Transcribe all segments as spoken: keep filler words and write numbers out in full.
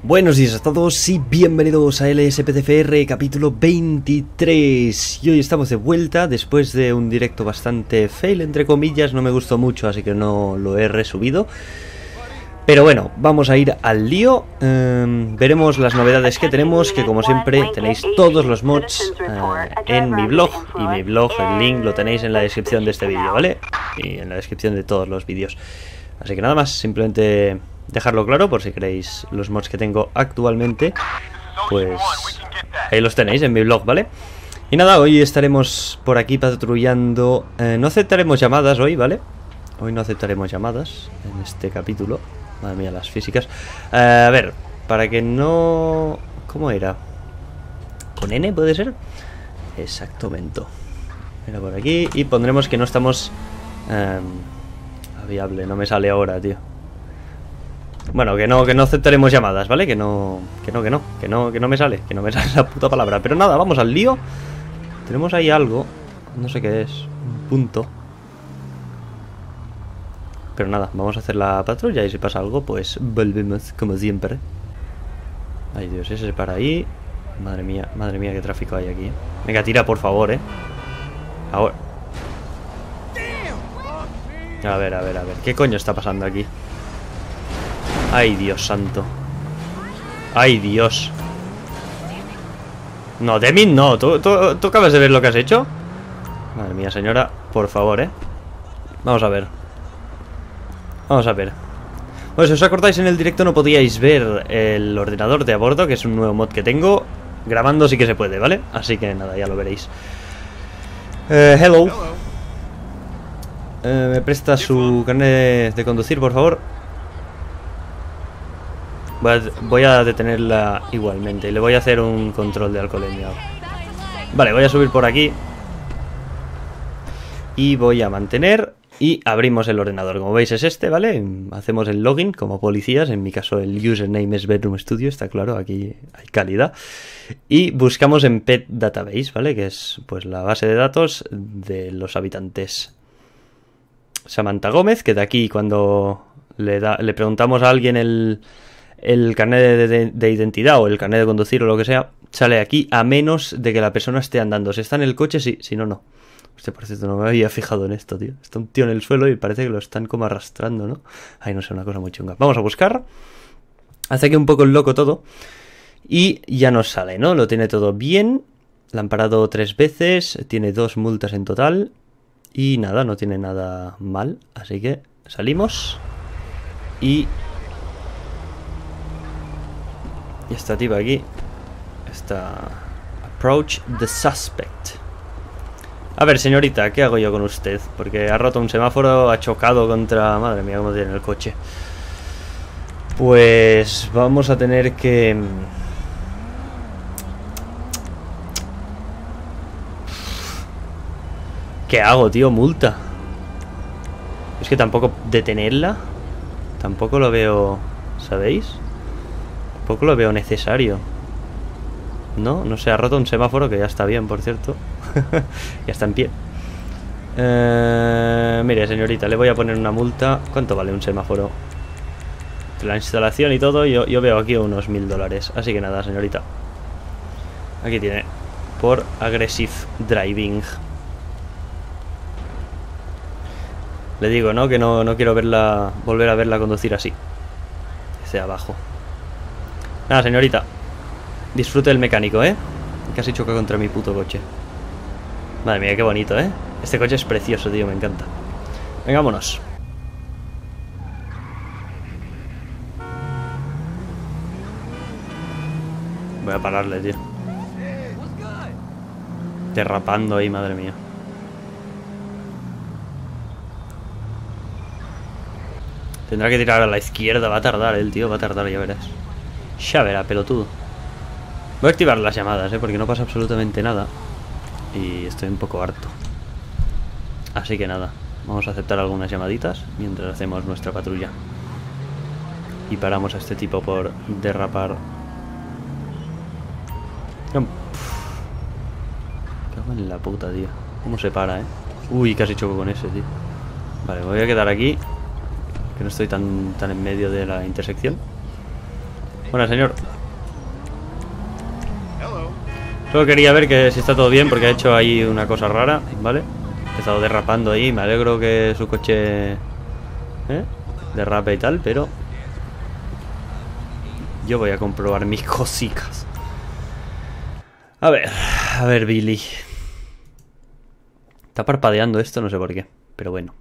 Buenos días a todos y bienvenidos a L S P C F R capítulo veintitrés. Y hoy estamos de vuelta después de un directo bastante fail, entre comillas. No me gustó mucho, así que no lo he resubido. Pero bueno, vamos a ir al lío. um, Veremos las novedades que tenemos, que como siempre tenéis todos los mods uh, en mi blog. Y mi blog, el link lo tenéis en la descripción de este vídeo, ¿vale? Y en la descripción de todos los vídeos. Así que nada más, simplemente dejarlo claro por si queréis los mods que tengo actualmente. Pues ahí los tenéis en mi blog, ¿vale? Y nada, hoy estaremos por aquí patrullando. eh, No aceptaremos llamadas hoy, ¿vale? Hoy no aceptaremos llamadas en este capítulo. Madre mía, las físicas. uh, A ver, para que no... ¿Cómo era? ¿Con N puede ser? Exactamente. Era por aquí. Y pondremos que no estamos um, viable, no me sale ahora, tío. Bueno, que no, que no aceptaremos llamadas, ¿vale? Que no, que no, que no, que no, que no me sale, que no me sale la puta palabra. Pero nada, vamos al lío. Tenemos ahí algo, no sé qué es, un punto. Pero nada, vamos a hacer la patrulla y si pasa algo, pues volvemos como siempre. Ay Dios, ese se para ahí. Madre mía, madre mía, qué tráfico hay aquí. Venga, tira por favor, eh. Ahora. A ver, a ver, a ver, ¿qué coño está pasando aquí? Ay, Dios santo. Ay, Dios. No, Demi, no. ¿Tú, tú, ¿Tú acabas de ver lo que has hecho? Madre mía, señora, por favor, eh. Vamos a ver. Vamos a ver. Bueno, si os acordáis, en el directo no podíais ver el ordenador de a bordo, que es un nuevo mod que tengo. Grabando sí que se puede, ¿vale? Así que nada, ya lo veréis. eh, Hello. eh, ¿Me presta su carnet de conducir, por favor? Voy a, voy a detenerla igualmente. Y le voy a hacer un control de alcoholemia. Vale, voy a subir por aquí. Y voy a mantener. Y abrimos el ordenador. Como veis es este, ¿vale? Hacemos el login como policías. En mi caso el username es Bedroom Studio. Está claro, aquí hay calidad. Y buscamos en Pet Database, ¿vale? Que es pues la base de datos de los habitantes. Samantha Gómez, que de aquí cuando le, da, le preguntamos a alguien el... el carnet de, de, de identidad o el carnet de conducir o lo que sea, sale aquí a menos de que la persona esté andando. Si está en el coche, sí, si no, no. Hostia, por cierto, no me había fijado en esto, tío. Está un tío en el suelo y parece que lo están como arrastrando, ¿no? Ay, no sé, una cosa muy chunga. Vamos a buscar. Hace aquí un poco el loco todo. Y ya nos sale, ¿no? Lo tiene todo bien. La han parado tres veces. Tiene dos multas en total. Y nada, no tiene nada mal. Así que salimos. Y... Y esta tipa aquí está... Approach the suspect. A ver, señorita, ¿qué hago yo con usted? Porque ha roto un semáforo, ha chocado contra... Madre mía, cómo tiene el coche. Pues vamos a tener que... ¿Qué hago, tío? Multa. Es que tampoco detenerla. Tampoco lo veo... ¿Sabéis? Tampoco lo veo necesario. No, no sé, ha roto un semáforo que ya está bien, por cierto. Ya está en pie. eh, Mire, señorita, le voy a poner una multa. ¿Cuánto vale un semáforo? La instalación y todo, yo, yo veo aquí unos mil dólares. Así que nada, señorita, aquí tiene. Por aggressive driving. Le digo, ¿no? Que no, no quiero verla, volver a verla conducir así. Desde abajo. Nada, señorita, disfrute del mecánico, ¿eh? Casi choca contra mi puto coche. Madre mía, qué bonito, ¿eh? Este coche es precioso, tío, me encanta. Vengámonos. Voy a pararle, tío. Derrapando ahí, madre mía. Tendrá que tirar a la izquierda, va a tardar el tío, va a tardar, ya verás. Ya verá, pelotudo. Voy a activar las llamadas, ¿eh? Porque no pasa absolutamente nada. Y estoy un poco harto. Así que nada, vamos a aceptar algunas llamaditas mientras hacemos nuestra patrulla. Y paramos a este tipo por derrapar. Cago en la puta, tío. ¿Cómo se para, eh? Uy, casi choco con ese, tío. Vale, me voy a quedar aquí, que no estoy tan, tan en medio de la intersección. Buena, señor. Solo quería ver que si está todo bien, porque ha hecho ahí una cosa rara, ¿vale? Ha empezado derrapando ahí. Me alegro que su coche ¿eh? derrape y tal, pero yo voy a comprobar mis cositas. A ver, a ver, Billy. Está parpadeando esto, no sé por qué, pero bueno.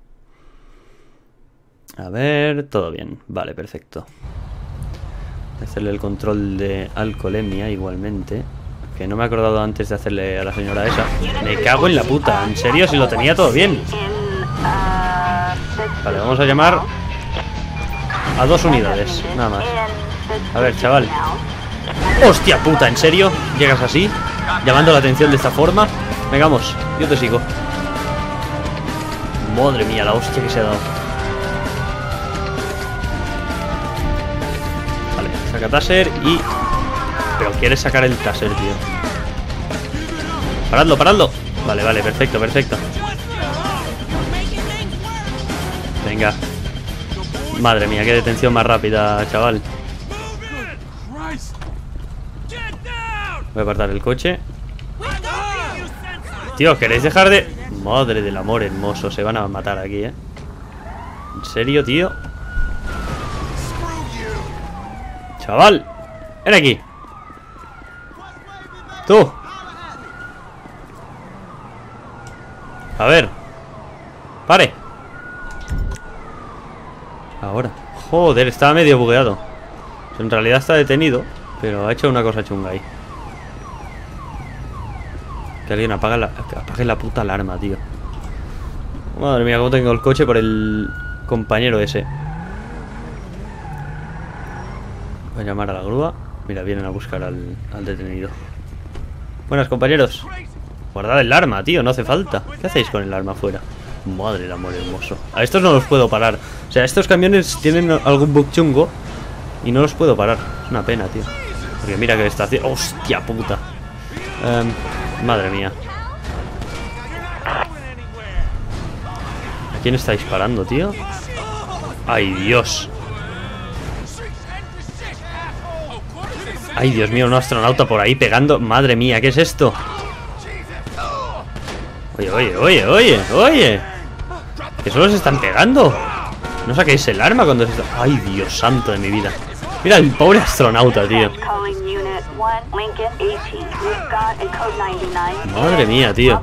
A ver, todo bien. Vale, perfecto. Voy a hacerle el control de alcoholemia igualmente. Que no me he acordado antes de hacerle a la señora esa. Me cago en la puta. ¿En serio? Si lo tenía todo bien. Vale, vamos a llamar a dos unidades, nada más. A ver, chaval. ¡Hostia puta! ¿En serio? ¿Llegas así? ¿Llamando la atención de esta forma? Venga, vamos, yo te sigo. Madre mía, la hostia que se ha dado. Vale, saca taser y... Pero quiere sacar el taser, tío. Paradlo, paradlo. Vale, vale, perfecto, perfecto. Venga. Madre mía, qué detención más rápida, chaval. Voy a apartar el coche. Tío, ¿queréis dejar de...? Madre del amor hermoso, se van a matar aquí, ¿eh? ¿En serio, tío? Chaval, ven aquí. Tú. A ver. Pare. Ahora. Joder, estaba medio bugueado. En realidad está detenido, pero ha hecho una cosa chunga ahí. Que alguien apague la, apague la puta alarma, tío. Madre mía, cómo tengo el coche por el compañero ese. Voy a llamar a la grúa. Mira, vienen a buscar al, al detenido. Buenas, compañeros. Guardad el arma, tío, no hace falta. ¿Qué hacéis con el arma afuera? Madre del amor hermoso. A estos no los puedo parar. O sea, estos camiones tienen algún bug chungo y no los puedo parar. Es una pena, tío. Porque mira que está haciendo... ¡Hostia puta! Um, madre mía. ¿A quién está disparando, tío? ¡Ay, Dios! ¡Ay, Dios mío! Un astronauta por ahí pegando. ¡Madre mía! ¿Qué es esto? Oye, oye, oye, oye, oye. Que solo se están pegando. No saquéis el arma cuando se está... ¡Ay, Dios santo de mi vida! Mira el pobre astronauta, tío. Madre mía, tío.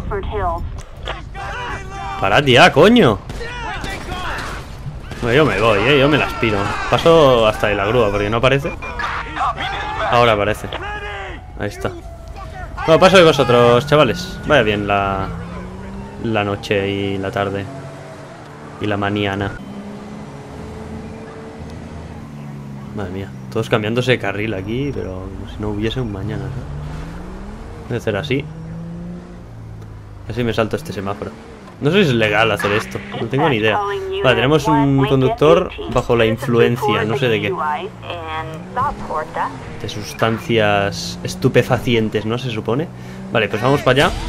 Parad ya, coño. Bueno, yo me voy, eh. Yo me las piro. Paso hasta de la grúa porque no aparece. Ahora aparece. Ahí está. Bueno, paso de vosotros, chavales. Vaya bien la... La noche y la tarde. Y la mañana. Madre mía. Todos cambiándose de carril aquí, pero como si no hubiese un mañana, ¿sabes? Voy a hacer así. Así me salto este semáforo. No sé si es legal hacer esto. No tengo ni idea. Vale, tenemos un conductor bajo la influencia, no sé de qué. De sustancias estupefacientes, ¿no? Se supone. Vale, pues vamos para allá.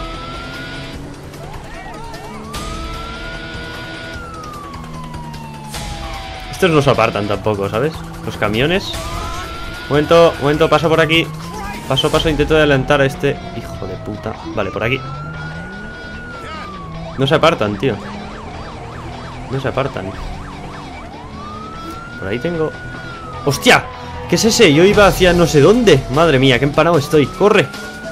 Estos no se apartan tampoco, ¿sabes? Los camiones. Momento, momento, paso por aquí. Paso, paso, intento adelantar a este hijo de puta. Vale, por aquí. No se apartan, tío. No se apartan. Por ahí tengo... ¡Hostia! ¿Qué es ese? Yo iba hacia no sé dónde. Madre mía, qué empanado estoy. ¡Corre!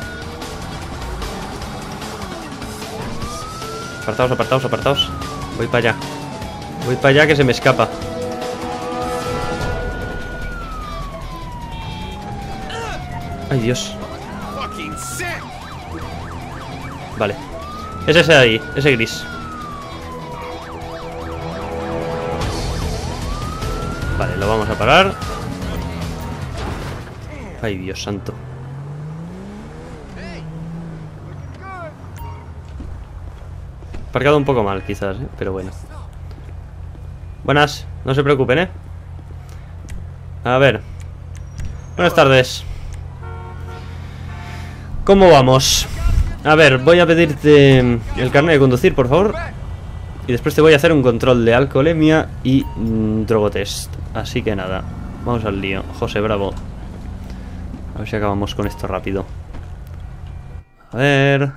Apartaos, apartaos, apartaos. Voy para allá. Voy para allá que se me escapa. Ay, Dios. Vale. Es ese de ahí, ese gris. Vale, lo vamos a parar. Ay, Dios santo. Aparcado un poco mal, quizás, ¿eh? Pero bueno. Buenas, no se preocupen, ¿eh? A ver. Buenas tardes. ¿Cómo vamos? A ver, voy a pedirte el carnet de conducir, por favor. Y después te voy a hacer un control de alcoholemia y mmm, drogotest. Así que nada. Vamos al lío. José Bravo. A ver si acabamos con esto rápido. A ver.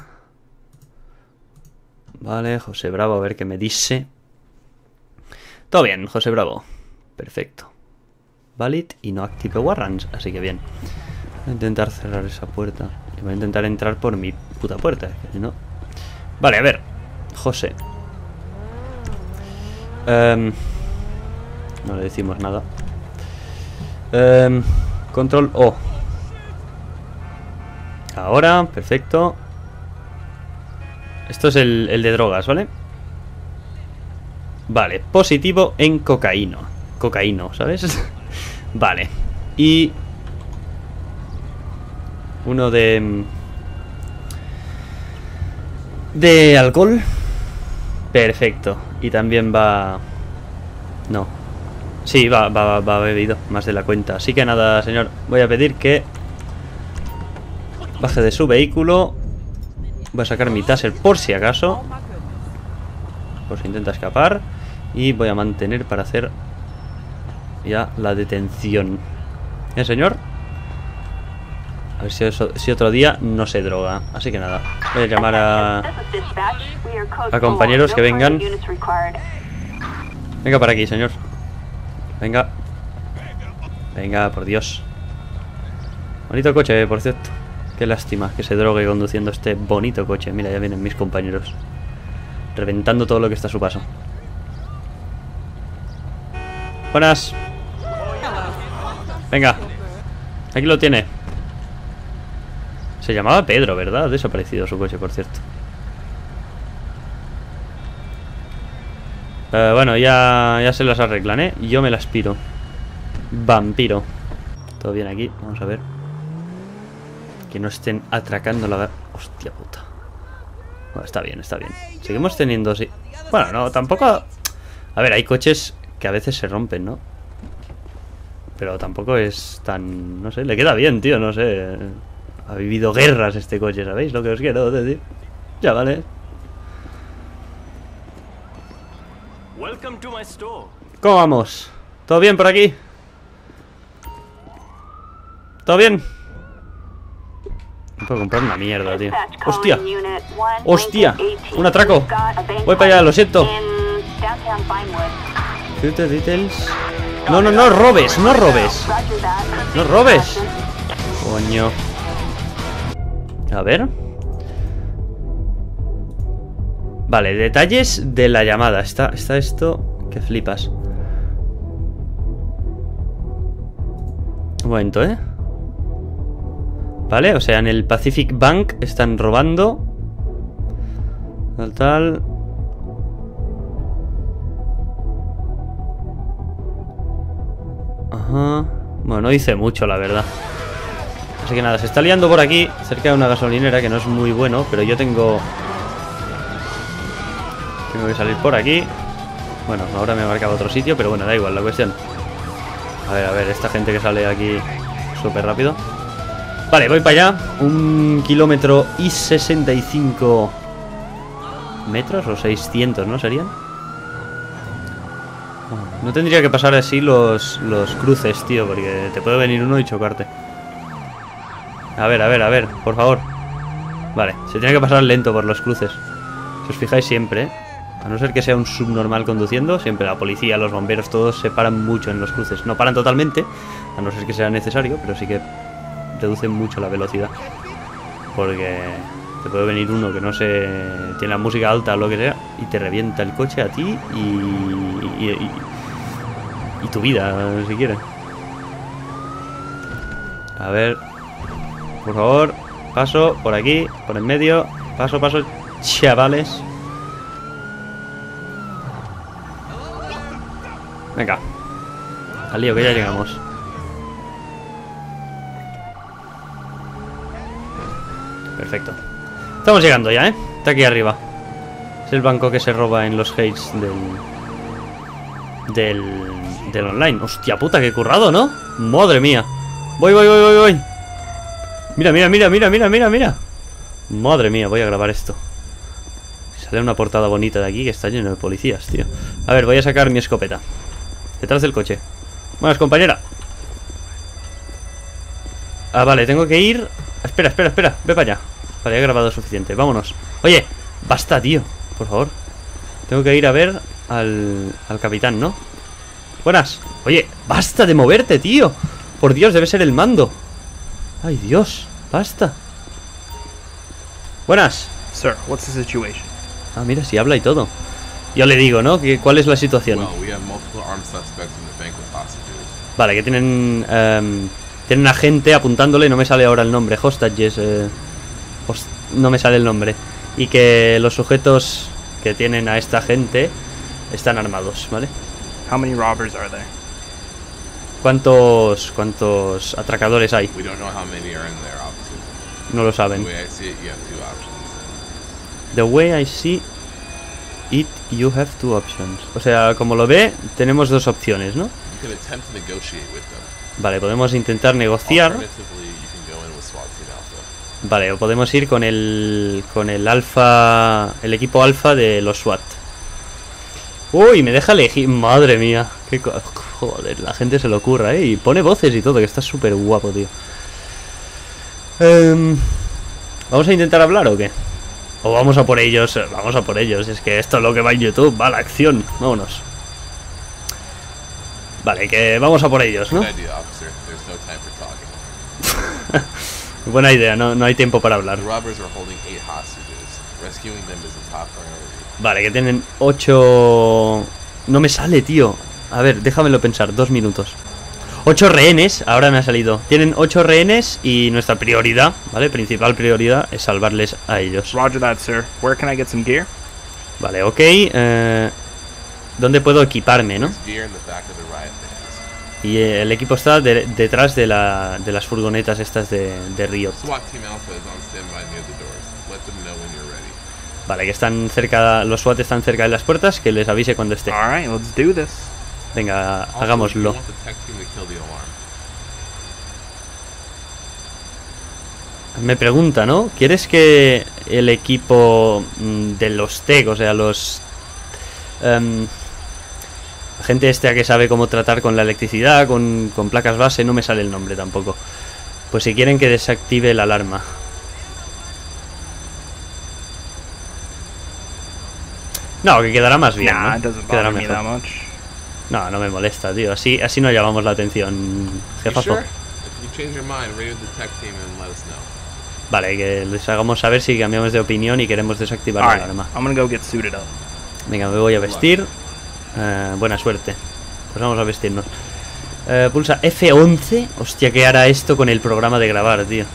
Vale, José Bravo, a ver qué me dice. Todo bien, José Bravo. Perfecto. Valid y no active warrants, así que bien. Voy a intentar cerrar esa puerta. Y voy a intentar entrar por mi puta puerta, que si no... Vale, a ver. José. Um, no le decimos nada. Um, control O. Ahora, perfecto. Esto es el, el de drogas, ¿vale? Vale, positivo en cocaína. Cocaíno, ¿sabes? Vale. Y... uno de... de alcohol. Perfecto. Y también va... no. Sí, va, va, va bebido. Más de la cuenta. Así que nada, señor. Voy a pedir que... baje de su vehículo. Voy a sacar mi taser por si acaso. Por si intenta escapar. Y voy a mantener para hacer... ya la detención. ¿Eh, señor? A ver si, eso, si otro día no se droga. Así que nada, voy a llamar a, a compañeros que vengan. Venga para aquí, señor. Venga. Venga, por Dios. Bonito coche, por cierto. Qué lástima que se drogue conduciendo este bonito coche. Mira, ya vienen mis compañeros, reventando todo lo que está a su paso. Buenas. Venga. Aquí lo tiene. Se llamaba Pedro, ¿verdad? Ha desaparecido su coche, por cierto. Eh, bueno, ya, ya se las arreglan, ¿eh? Yo me las piro. Vampiro. Todo bien aquí, vamos a ver. Que no estén atracando la... hostia puta. Bueno, está bien, está bien. Seguimos teniendo así... bueno, no, tampoco... a ver, hay coches que a veces se rompen, ¿no? Pero tampoco es tan... no sé, le queda bien, tío, no sé. Ha vivido guerras este coche, ¿sabéis lo que os quiero decir? Ya vale. ¿Cómo vamos? ¿Todo bien por aquí? ¿Todo bien? No puedo comprar una mierda, tío. ¡Hostia! ¡Hostia! ¡Un atraco! Voy para allá, lo siento. Future details. No, no, no robes, no robes. No robes. Coño. A ver. Vale, detalles de la llamada. Está, está esto que flipas. Un momento, ¿eh? Vale, o sea, en el Pacific Bank están robando. Tal, tal. Ajá. Bueno, no dice mucho, la verdad. Así que nada, se está liando por aquí, cerca de una gasolinera, que no es muy bueno, pero yo tengo... tengo que salir por aquí. Bueno, ahora me marcaba otro sitio, pero bueno, da igual la cuestión. A ver, a ver, esta gente que sale aquí súper rápido. Vale, voy para allá. Un kilómetro y sesenta y cinco metros, o seiscientos, ¿no? ¿Serían? No tendría que pasar así los, los cruces, tío, porque te puede venir uno y chocarte. A ver, a ver, a ver, por favor. Vale, se tiene que pasar lento por los cruces. Si os fijáis siempre, ¿eh? A no ser que sea un subnormal conduciendo, siempre la policía, los bomberos, todos se paran mucho en los cruces. No paran totalmente, a no ser que sea necesario, pero sí que reducen mucho la velocidad. Porque te puede venir uno que no se... tiene la música alta o lo que sea, y te revienta el coche a ti y... y, y, y tu vida, si quieres. A ver... por favor, paso por aquí, por en medio. Paso, paso, chavales. Venga, al lío, que ya llegamos. Perfecto. Estamos llegando ya, ¿eh? Está aquí arriba. Es el banco que se roba en los hates del... Del... del online. Hostia puta, qué currado, ¿no? Madre mía. Voy, voy, voy, voy, voy. Mira, mira, mira, mira, mira, mira, mira. Madre mía, voy a grabar esto. Sale una portada bonita de aquí que está lleno de policías, tío. A ver, voy a sacar mi escopeta. Detrás del coche. Buenas, compañera. Ah, vale, tengo que ir... Espera, espera, espera, ve para allá. Vale, he grabado suficiente, vámonos. Oye, basta, tío, por favor. Tengo que ir a ver al, al capitán, ¿no? Buenas. Oye, basta de moverte, tío. Por Dios, debe ser el mando. Ay, Dios, basta. Buenas. Sir, what's the situation? Ah, mira, si habla y todo. Yo le digo, ¿no? ¿Qué, ¿Cuál es la situación? Well, we have multiple armed suspects in the bank with hostages. Vale, que tienen... Um, tienen a gente apuntándole, no me sale ahora el nombre. Hostages, eh, host no me sale el nombre. Y que los sujetos que tienen a esta gente están armados, ¿vale? How many robbers are there? ¿Cuántos, cuántos atracadores hay? We don't know how many are in there, officer. No lo The saben. way I see it, you have two options. The way I see it, you have two options. O sea, como lo ve, tenemos dos opciones, ¿no? You can attempt to negotiate with them. Vale, podemos intentar negociar. Alternatively, you can go in with SWAT Team Alpha. Vale, o podemos ir con el con el alfa, el equipo alfa de los SWAT. Uy, me deja elegir. Madre mía, qué co joder, la gente se lo ocurra, ¿eh? Y pone voces y todo, que está súper guapo, tío. Um, ¿Vamos a intentar hablar o qué? O vamos a por ellos, vamos a por ellos. Es que esto es lo que va en YouTube, va la acción. Vámonos. Vale, que vamos a por ellos, ¿no? Good idea, officer. There's no time for talking. Buena idea, no, no hay tiempo para hablar. The robbers are holding eight hostages. Rescuing them is a top priority. Vale, que tienen ocho... No me sale, tío. A ver, déjamelo pensar, dos minutos. Ocho rehenes, ahora me ha salido. Tienen ocho rehenes y nuestra prioridad, ¿vale? Principal prioridad es salvarles a ellos. Roger that, sir. Where can I get some gear? Vale, ok. Eh, ¿Dónde puedo equiparme, no? There's gear in the back of the riot vans. Y eh, el equipo está de- detrás de, la, de las furgonetas estas de, de Riot. SWAT Team Alpha is on standby near the doors. Let them know when you're ready. Vale, que están cerca, los SWAT están cerca de las puertas, que les avise cuando esté. All right, let's do this. Venga, Also, hagámoslo. you want the tech team to kill the alarm. Me pregunta, ¿no? ¿Quieres que el equipo mm, de los tech, o sea, los... em, la gente esta que sabe cómo tratar con la electricidad, con, con placas base, no me sale el nombre tampoco. Pues si quieren que desactive la alarma. No, que quedará más bien, Nah, ¿no? it doesn't Quedará bother me mejor. that much. No, no me molesta, tío. Así, así no llamamos la atención, You jefazo. sure? If you change your mind, radio the tech team and let us know. Vale, que les hagamos saber si cambiamos de opinión y queremos desactivar All la right, alarma. I'm gonna go get suited up. Venga, me voy a vestir. Eh, buena suerte. Pues vamos a vestirnos. Eh, pulsa F once. Hostia, ¿qué hará esto con el programa de grabar, tío?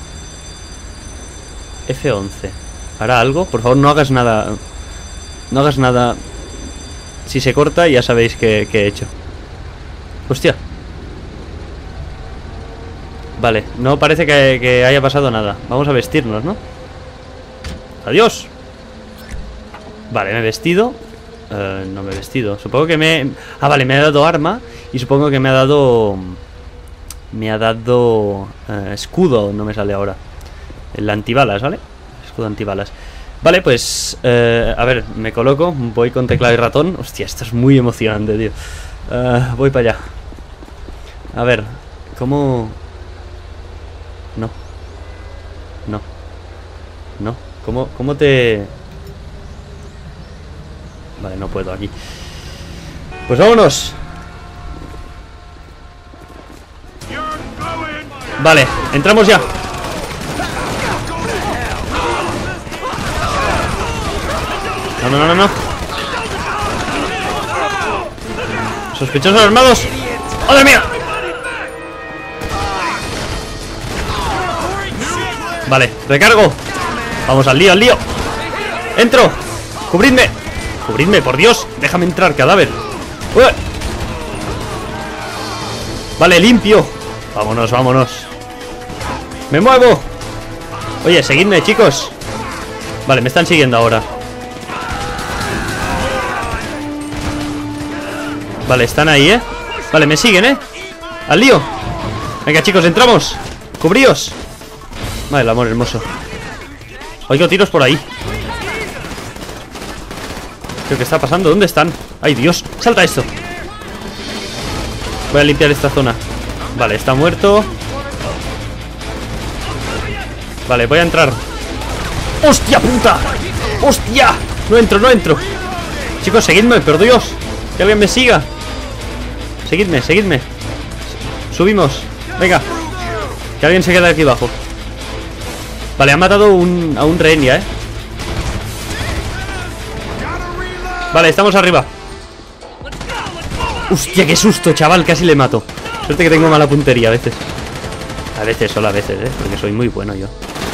F once. ¿Hará algo? Por favor, no hagas nada. No hagas nada. Si se corta, ya sabéis que, que he hecho. Hostia. Vale, no parece que, que haya pasado nada. Vamos a vestirnos, ¿no? Adiós. Vale, me he vestido. Eh, no me he vestido. Supongo que me... Ah, vale, me ha dado arma. Y supongo que me ha dado... Me ha dado... eh, escudo, no me sale ahora. El antibalas, ¿vale? Escudo antibalas. Vale, pues... eh, a ver, me coloco. Voy con teclado y ratón. Hostia, esto es muy emocionante, tío. Eh, voy para allá. A ver, ¿cómo...? No. No. No. ¿Cómo, cómo te...? Vale, no puedo aquí. Pues vámonos. Vale, entramos ya. No, no, no, no, no. Sospechosos armados. ¡Madre mía! Vale, recargo. Vamos al lío, al lío. Entro. Cubridme. Cubridme, por Dios. Déjame entrar, cadáver. ¡Ué! Vale, limpio. Vámonos, vámonos. Me muevo. Oye, seguidme, chicos. Vale, me están siguiendo ahora. Vale, están ahí, ¿eh? Vale, me siguen, ¿eh? Al lío. Venga, chicos, entramos. Cubríos. Vale, el amor hermoso. Oigo tiros por ahí. ¿Qué está pasando? ¿Dónde están? ¡Ay, Dios! ¡Salta esto! Voy a limpiar esta zona. Vale, está muerto. Vale, voy a entrar. ¡Hostia puta! ¡Hostia! No entro, no entro. Chicos, seguidme, por Dios. Que alguien me siga. Seguidme, seguidme. Subimos. Venga. Que alguien se quede aquí abajo. Vale, han matado un, a un rehén ya, eh. Vale, estamos arriba. Hostia, qué susto, chaval, casi le mato. Suerte que tengo mala puntería a veces. A veces, solo a veces, eh. Porque soy muy bueno yo.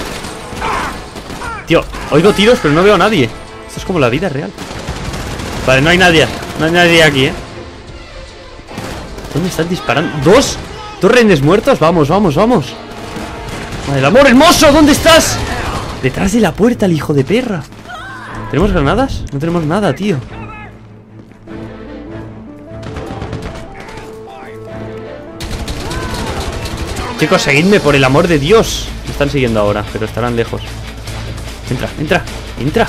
Tío, oigo tiros pero no veo a nadie. Esto es como la vida real. Vale, no hay nadie. No hay nadie aquí, eh. ¿Dónde están disparando? ¿Dos? ¿Dos rehenes muertos? Vamos, vamos, vamos. Madre del amor hermoso, ¿dónde estás? Detrás de la puerta, el hijo de perra. ¿Tenemos granadas? No tenemos nada, tío. Chicos, seguidme, por el amor de Dios. Me están siguiendo ahora, pero estarán lejos. Entra, entra, entra.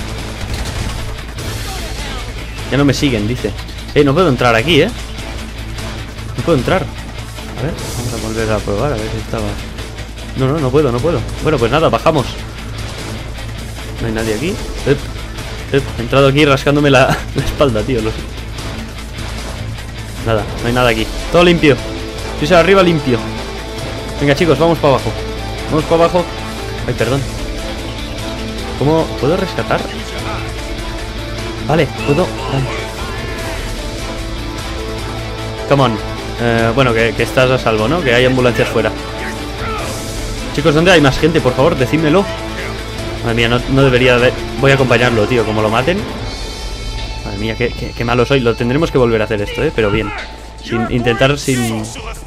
Ya no me siguen, dice. Eh, no puedo entrar aquí, eh. No puedo entrar. A ver, vamos a volver a probar, a ver si estaba. No, no, no puedo, no puedo. Bueno, pues nada, bajamos. No hay nadie aquí. Ep, ep, he entrado aquí rascándome la, la espalda, tío. Lo sé. Nada, no hay nada aquí. Todo limpio. Piso arriba limpio. Venga, chicos, vamos para abajo. Vamos para abajo. Ay, perdón. ¿Cómo puedo rescatar? Vale, puedo. Vale. Come on. Eh, bueno, que, que estás a salvo, ¿no? Que hay ambulancias fuera. Chicos, ¿dónde hay más gente? Por favor, decídmelo. Madre mía, no, no debería haber... Voy a acompañarlo, tío, como lo maten. Madre mía, qué, qué, qué malo soy. Lo tendremos que volver a hacer esto, ¿eh? Pero bien. Sin intentar, sin...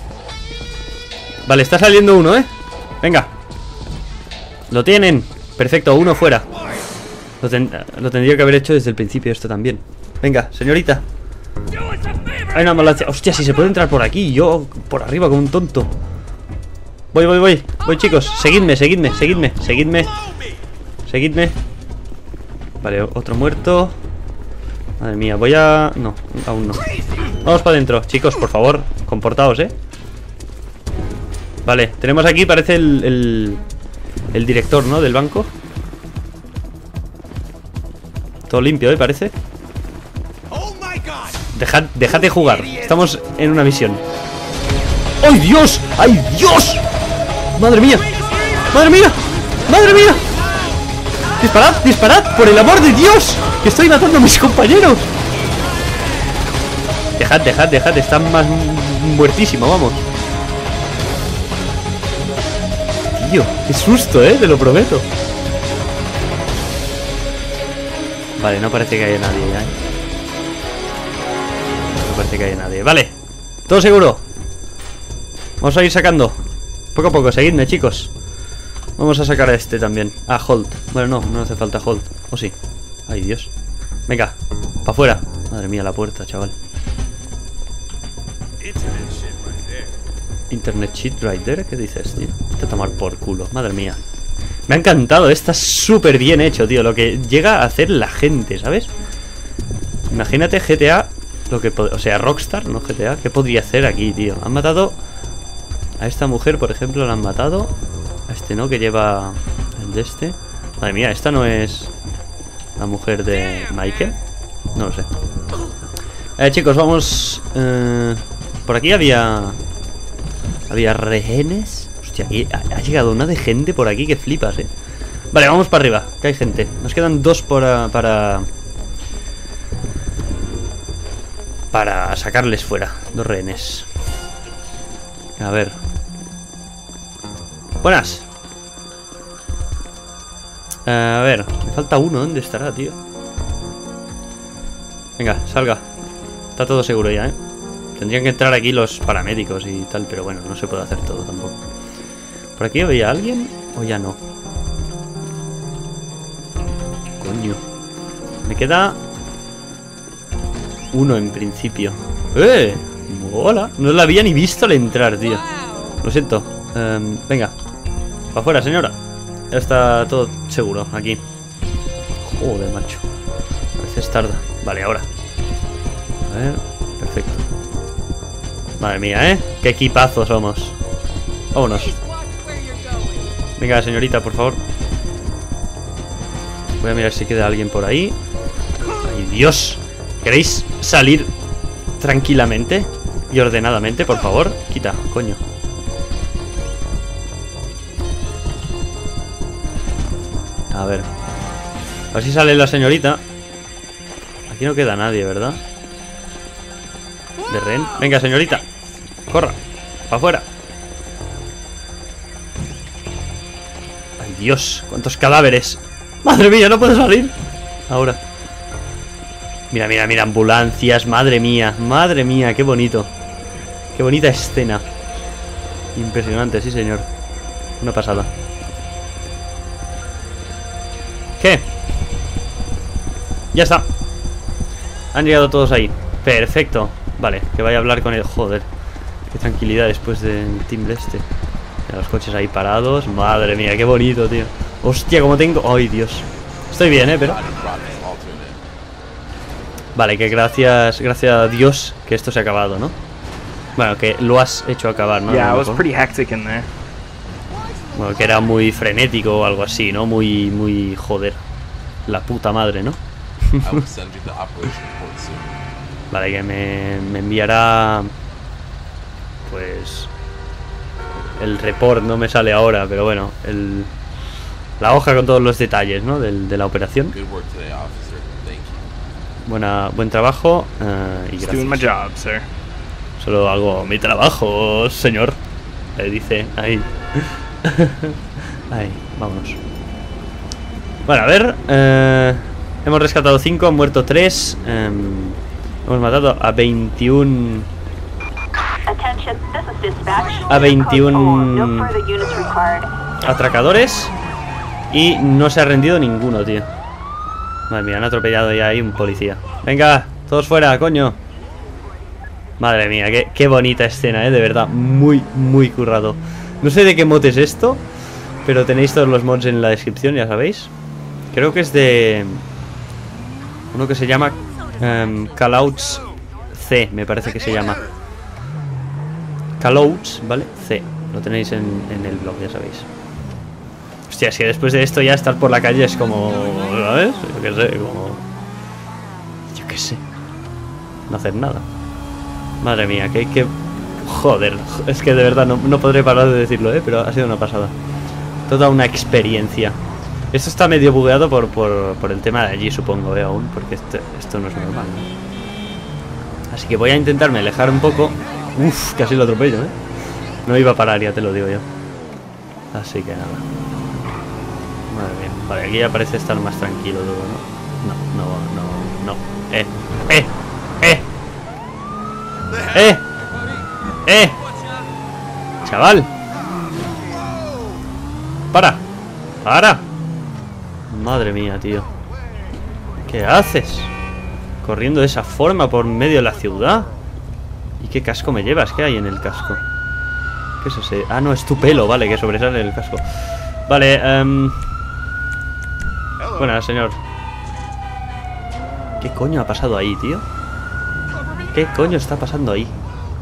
Vale, está saliendo uno, ¿eh? Venga. Lo tienen. Perfecto, uno fuera. Lo, ten... lo tendría que haber hecho desde el principio esto también. Venga, señorita. Hay una ambulancia. Hostia, si se puede entrar por aquí. Yo por arriba como un tonto. Voy, voy, voy. Voy, chicos. Seguidme, seguidme, seguidme. Seguidme. Seguidme. Vale, otro muerto. Madre mía, voy a... No, aún no. Vamos para adentro. Chicos, por favor, comportaos, ¿eh? Vale, tenemos aquí, parece el... El, el director, ¿no? Del banco. Todo limpio, ¿eh? Parece. Dejad, dejad jugar. Estamos en una misión. ¡Ay, Dios! ¡Ay, Dios! ¡Madre mía! ¡Madre mía! ¡Madre mía! ¡Disparad! ¡Disparad! ¡Por el amor de Dios! ¡Que estoy matando a mis compañeros! Dejad, dejad, dejad. Están más muertísimo, vamos. Tío, qué susto, ¿eh? Te lo prometo. Vale, no parece que haya nadie ya, ¿eh? No parece que haya nadie. Vale, todo seguro. Vamos a ir sacando poco a poco, seguidme, chicos. Vamos a sacar a este también. Ah, hold. Bueno, no, no hace falta hold. ¿O sí? Ay, Dios. Venga, para afuera. Madre mía, la puerta, chaval. Internet shit right there. ¿Qué dices, tío? Te a tomar por culo. Madre mía. Me ha encantado. Está súper bien hecho, tío. Lo que llega a hacer la gente, ¿sabes? Imagínate G T A. Lo que o sea, Rockstar, no G T A. ¿Qué podría hacer aquí, tío? Han matado a esta mujer, por ejemplo. La han matado. A este no, que lleva el de este. Madre mía, esta no es la mujer de Michael. No lo sé. Eh, chicos, vamos. Eh, por aquí había... Había rehenes. Hostia, aquí ha, ha llegado una de gente por aquí que flipas, eh. Vale, vamos para arriba, que hay gente. Nos quedan dos para... Para, para sacarles fuera. Dos rehenes. A ver. Buenas. Uh, a ver, me falta uno. ¿Dónde estará, tío? Venga, salga. Está todo seguro ya, eh. Tendrían que entrar aquí los paramédicos y tal, pero bueno, no se puede hacer todo tampoco. ¿Por aquí había alguien o ya no? Coño. Me queda uno en principio. ¡Eh! ¡Hola! No la había ni visto al entrar, tío. Lo siento. Um, venga. Para afuera, señora. Ya está todo seguro aquí. Joder, macho. A veces tarda. Vale, ahora. A ver. Perfecto. Madre mía, ¿eh? Qué equipazo somos. Vámonos. Venga, señorita, por favor. Voy a mirar si queda alguien por ahí. ¡Ay, Dios! ¿Queréis salir tranquilamente y ordenadamente, por favor? Quita, coño. A ver. A ver si sale la señorita. Aquí no queda nadie, ¿verdad? De rehén. Venga, señorita. Corra. Para afuera. Ay, Dios. Cuántos cadáveres. Madre mía, no puedo salir. Ahora. Mira, mira, mira. Ambulancias. Madre mía. Madre mía, qué bonito. Qué bonita escena. Impresionante, sí, señor. Una pasada. ¿Qué? Ya está. Han llegado todos ahí. Perfecto. Vale, que vaya a hablar con él. Joder. Qué tranquilidad después del timbre este. Mira, los coches ahí parados. Madre mía, qué bonito, tío. Hostia, como tengo... Ay, Dios. Estoy bien, eh, pero... Vale, que gracias... Gracias a Dios que esto se ha acabado, ¿no? Bueno, que lo has hecho acabar, ¿no? Yeah, it was pretty hectic in there. Bueno, que era muy frenético o algo así, ¿no? Muy, muy... Joder. La puta madre, ¿no? Vale, que me, me enviará... Pues... El report no me sale ahora, pero bueno, el... La hoja con todos los detalles, ¿no? Del, de la operación. Buena, buen trabajo uh, y Just doing my gracias. job, sir. Solo hago mi trabajo, señor. Le dice ahí. Ahí, vámonos. Bueno, a ver. Eh, hemos rescatado cinco, han muerto tres. Eh, hemos matado a veintiún. A veintiún atracadores. Y no se ha rendido ninguno, tío. Madre mía, han atropellado ya ahí un policía. Venga, todos fuera, coño. Madre mía, qué, qué bonita escena, eh, de verdad. Muy, muy currado. No sé de qué mod es esto, pero tenéis todos los mods en la descripción, ya sabéis. Creo que es de... uno que se llama um, Callouts C, me parece que se llama Callouts, ¿vale? C, lo tenéis en, en el blog, ya sabéis. Hostia, es que después de esto ya estar por la calle es como... ¿sabes? Yo qué sé, como... Yo qué sé. No hacer nada. Madre mía, que... que... Joder, es que de verdad no, no podré parar de decirlo, ¿eh? Pero ha sido una pasada. Toda una experiencia. Esto está medio bugueado por, por, por el tema de allí, supongo, ¿eh? Aún, porque este, esto no es normal, ¿no? Así que voy a intentarme alejar un poco. Uf, casi lo atropello, ¿eh? No iba a parar, ya te lo digo yo. Así que nada. Madre mía. Vale, aquí ya parece estar más tranquilo todo, ¿no? No, no, no, no. Eh, eh, eh. Eh. ¡Eh! ¡Chaval! ¡Para! ¡Para! Madre mía, tío. ¿Qué haces? Corriendo de esa forma por medio de la ciudad. ¿Y qué casco me llevas? ¿Qué hay en el casco? ¿Qué es ese? Ah, no, es tu pelo, vale, que sobresale el casco. Vale, um... buenas, señor. ¿Qué coño ha pasado ahí, tío? ¿Qué coño está pasando ahí?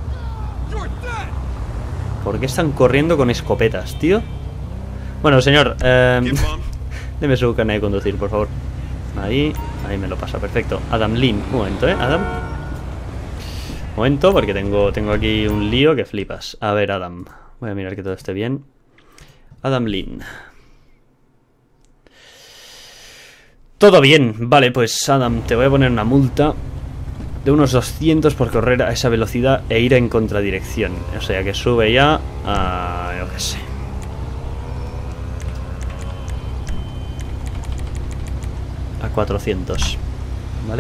¿Por qué están corriendo con escopetas, tío? Bueno, señor, eh, deme su carnet de conducir, por favor. Ahí, ahí me lo pasa, perfecto. Adam Lynn, un momento, ¿eh? Adam. Un momento, porque tengo, tengo aquí un lío que flipas. A ver, Adam. Voy a mirar que todo esté bien. Adam Lynn. Todo bien. Vale, pues Adam, te voy a poner una multa de unos doscientos por correr a esa velocidad e ir en contradirección. O sea que sube ya a... yo qué sé. A cuatrocientos. Vale.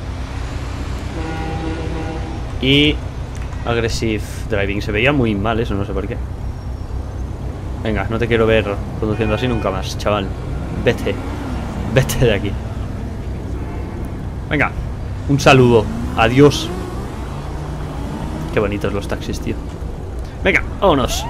Y... aggressive driving. Se veía muy mal eso, no sé por qué. Venga, no te quiero ver conduciendo así nunca más, chaval. Vete. Vete de aquí. Venga. Un saludo. Adiós. Qué bonitos los taxis, tío. Venga, vámonos.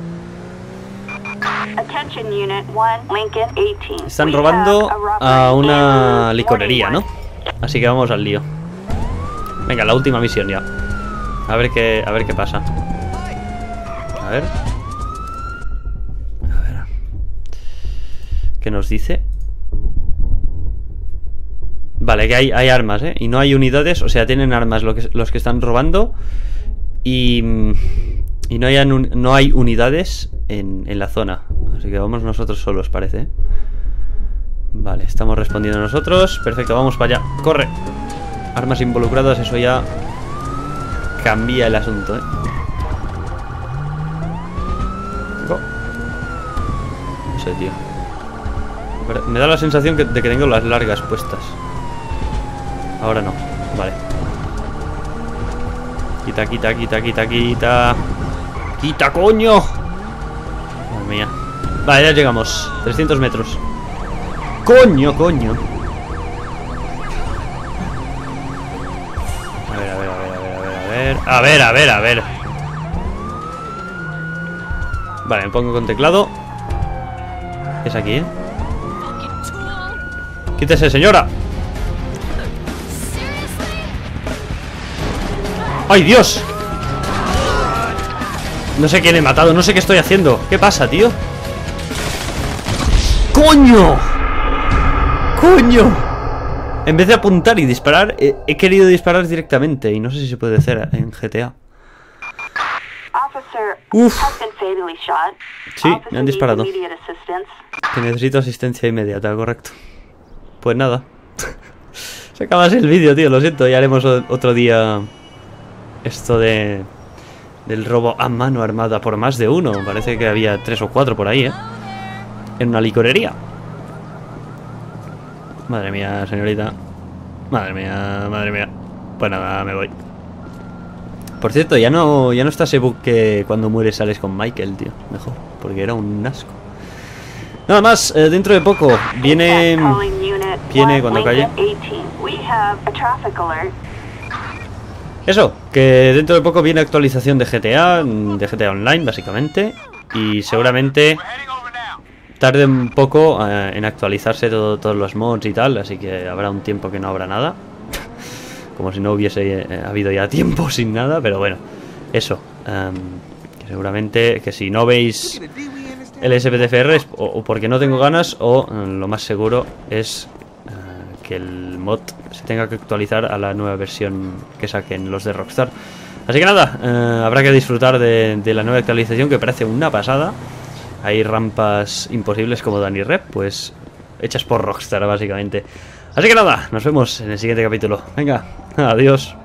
Están robando a una licorería, ¿no? Así que vamos al lío. Venga, la última misión ya. A ver qué, a ver qué pasa. A ver. A ver. ¿Qué nos dice? Vale, que hay, hay armas, ¿eh? Y no hay unidades, o sea, tienen armas lo que, los que están robando. Y, y no, hay, no hay unidades en, en la zona. Así que vamos nosotros solos, parece, ¿eh? Vale, estamos respondiendo nosotros. Perfecto, vamos para allá. ¡Corre! Armas involucradas, eso ya cambia el asunto, ¿eh? Go. No sé, tío. Me da la sensación que, de que tengo las largas puestas. Ahora no, vale. Quita, quita, quita, quita, quita. ¡Quita, coño! Madre mía. Vale, ya llegamos. trescientos metros. ¡Coño, coño! A ver, a ver, a ver, a ver, a ver. A ver, a ver, a ver. Vale, me pongo con teclado. Es aquí, ¿eh? ¡Quítese, señora! ¡Ay, Dios! No sé quién he matado, no sé qué estoy haciendo. ¿Qué pasa, tío? ¡Coño! ¡Coño! En vez de apuntar y disparar, he, he querido disparar directamente. Y no sé si se puede hacer en G T A. Uf. Sí, me han disparado. Que necesito asistencia inmediata, correcto. Pues nada. Se acaba así el vídeo, tío, lo siento. Ya haremos otro día esto de del robo a mano armada por más de uno. Parece que había tres o cuatro por ahí, ¿eh? En una licorería. Madre mía, señorita. Madre mía, madre mía. Pues nada, me voy. Por cierto, ya no, ya no está ese bug que cuando mueres sales con Michael, tío. Mejor, porque era un asco. Nada más, eh, dentro de poco viene... Viene cuando calle. Eso, que dentro de poco viene actualización de G T A, de G T A Online, básicamente. Y seguramente tarde un poco eh, en actualizarse todo, todos los mods y tal. Así que habrá un tiempo que no habrá nada. Como si no hubiese eh, habido ya tiempo sin nada. Pero bueno, eso um, que seguramente que si no veis el S P T F R es o, o porque no tengo ganas, o eh, lo más seguro es uh, que el mod se tenga que actualizar a la nueva versión que saquen los de Rockstar. Así que nada, uh, habrá que disfrutar de, de la nueva actualización, que parece una pasada. Hay rampas imposibles como Danny Rep, pues hechas por Rockstar básicamente. Así que nada, nos vemos en el siguiente capítulo. Venga, adiós.